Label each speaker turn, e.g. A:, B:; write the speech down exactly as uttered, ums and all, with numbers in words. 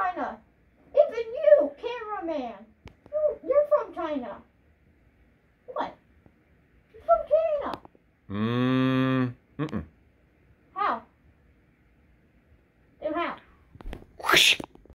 A: China. Even you, cameraman. You, you're from China. What? You're from China.
B: Mm. Mm-mm.
A: How? And how?
B: Whoosh.